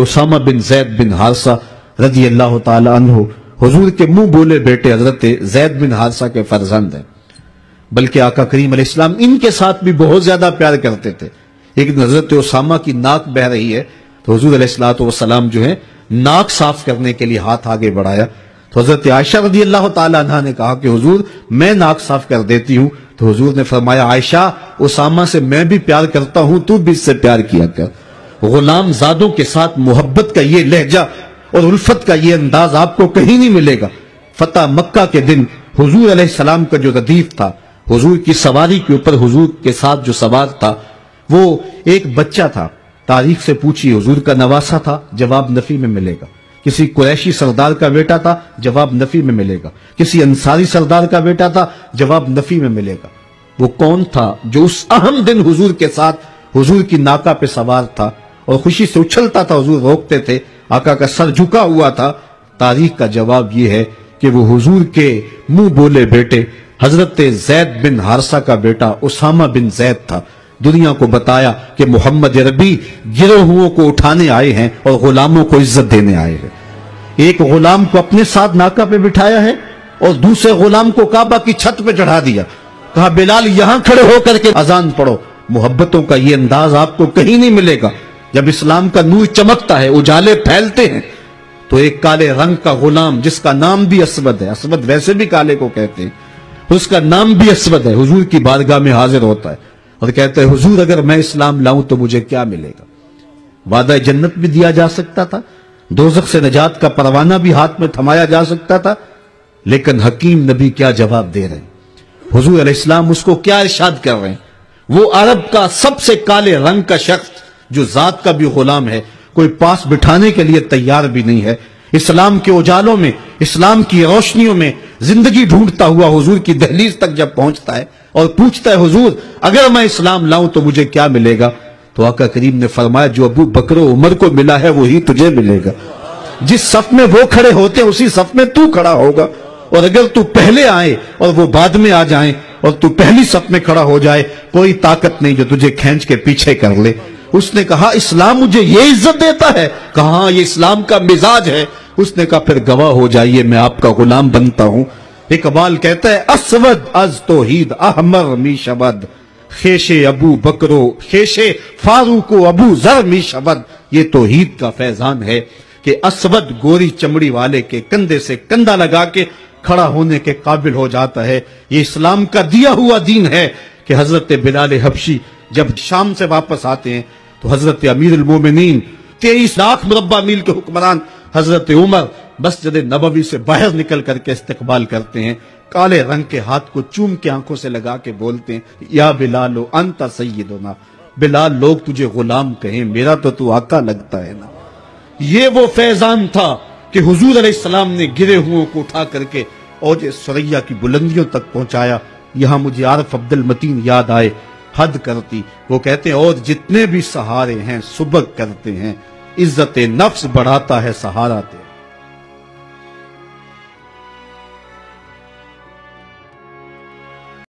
اسامہ بن زید بن حارثہ رضی اللہ تعالی عنہ حضور کے منہ بولے بیٹے حضرت زید بن حارثہ کے فرزند ہیں، بلکہ آقا کریم علیہ السلام ان کے ساتھ بھی بہت زیادہ پیار کرتے تھے۔ ایک دن حضرت اسامہ کی ناک بہ رہی ہے تو حضور علیہ السلام جو ہے ناک صاف کرنے کے لیے ہاتھ آگے بڑھایا تو حضرت عائشہ رضی اللہ تعالی عنہ نے کہا کہ حضور میں ناک صاف کر دیتی ہوں، تو حضور نے فرمایا عائشہ اسامہ سے میں بھی پیار کرتا ہوں، تو بھی اس سے پیار کیا کر۔ غلام زادوں کے ساتھ محبت کا یہ لہجہ اور الفت کا یہ انداز آپ کو کہیں نہیں ملے گا۔ فتح مکہ کے دن حضور علیہ السلام کا جو ردیف تھا، حضور کی سواری کے اوپر حضور کے ساتھ جو سوار تھا وہ ایک بچہ تھا۔ تاریخ سے پوچھی حضور کا نواسا تھا، جواب نفی میں ملے گا۔ کسی قریشی سردار کا بیٹا تھا، جواب نفی میں ملے گا۔ کسی انصاری سردار کا بیٹا تھا، جواب نفی میں ملے گا۔ وہ کون تھا جو اس اہم دن حضور کے ساتھ حضور کی ناکہ پہ سوار تھا اور خوشی سے اچھلتا تھا، حضور روکتے تھے، آقا کا سر جھکا ہوا تھا؟ تاریخ کا جواب یہ ہے کہ وہ حضور کے منہ بولے بیٹے حضرت زید بن حارثہ کا بیٹا اسامہ بن زید تھا۔ دنیا کو بتایا کہ محمد عربی گروہوں کو اٹھانے آئے ہیں اور غلاموں کو عزت دینے آئے ہیں۔ ایک غلام کو اپنے ساتھ ناکہ پہ بٹھایا ہے اور دوسرے غلام کو کعبہ کی چھت پہ چڑھا دیا، کہا بلال یہاں کھڑے ہو کر کے اذان پڑھو۔ محبتوں کا یہ انداز آپ کو کہیں نہیں ملے گا۔ جب اسلام کا نور چمکتا ہے، اجالے پھیلتے ہیں، تو ایک کالے رنگ کا غلام جس کا نام بھی اسود ہے، اسود ویسے بھی کالے کو کہتے ہیں، اس کا نام بھی اسود ہے، حضور کی بارگاہ میں حاضر ہوتا ہے اور کہتا ہے حضور اگر میں اسلام لاؤں تو مجھے کیا ملے گا؟ وعدہ جنت بھی دیا جا سکتا تھا، دوزخ سے نجات کا پروانہ بھی ہاتھ میں تھمایا جا سکتا تھا، لیکن حکیم نبی کیا جواب دے رہے ہیں؟ حضور علیہ السلام اس کو کیا ارشاد کر رہے ہیں؟ وہ عرب کا سب سے کالے رنگ کا شخص جو ذات کا بھی غلام ہے، کوئی پاس بٹھانے کے لیے تیار بھی نہیں ہے، اسلام کے اجالوں میں، اسلام کی روشنیوں میں زندگی ڈھونڈتا ہوا حضور کی دہلیز تک جب پہنچتا ہے اور پوچھتا ہے حضور اگر میں اسلام لاؤں تو مجھے کیا ملے گا؟ تو آقا کریم نے فرمایا جو ابو بکر و عمر کو ملا ہے وہی تجھے ملے گا۔ جس صف میں وہ کھڑے ہوتے ہیں اسی صف میں تو کھڑا ہوگا، اور اگر تو پہلے آئے اور وہ بعد میں آ جائیں اور تو پہلی صف میں کھڑا ہو جائے، کوئی طاقت نہیں جو تجھے کھینچ کے پیچھے کر لے۔ اس نے کہا اسلام مجھے یہ عزت دیتا ہے؟ کہا یہ اسلام کا مزاج ہے۔ اس نے کہا پھر گواہ ہو جائیے میں آپ کا غلام بنتا ہوں۔ اقبال کہتا ہے اسود از توحید احمر می شود، خیش ابو بکرو خیش فاروق و ابو ذر می شود۔ یہ توحید کا فیضان ہے کہ اسود گوری چمڑی والے کے کندھے سے کندھا لگا کے کھڑا ہونے کے قابل ہو جاتا ہے۔ یہ اسلام کا دیا ہوا دین ہے کہ حضرت بلال حبشی جب شام سے واپس آتے ہیں تو حضرت امیر المومنین 23 لاکھ مربع میل کے حکمران حضرت عمر مسجد نبوی سے باہر نکل کر کے استقبال کرتے ہیں، کالے رنگ کے ہاتھ کو چوم کے آنکھوں سے لگا کے بولتے ہیں یا بلال انت سیدنا، بلال لوگ تجھے غلام کہیں، میرا تو آقا لگتا ہے نا۔ یہ وہ فیضان تھا کہ حضور علیہ السلام نے گرے ہوئوں کو اٹھا کر کے اوج ثریا کی بلندیوں تک پہنچایا۔ یہاں مجھے عارف عبد المتین یاد آئے، حد کرتی، وہ کہتے ہیں اور جتنے بھی سہارے ہیں سبق کرتے ہیں، عزت نفس بڑھاتا ہے سہارا تیرا۔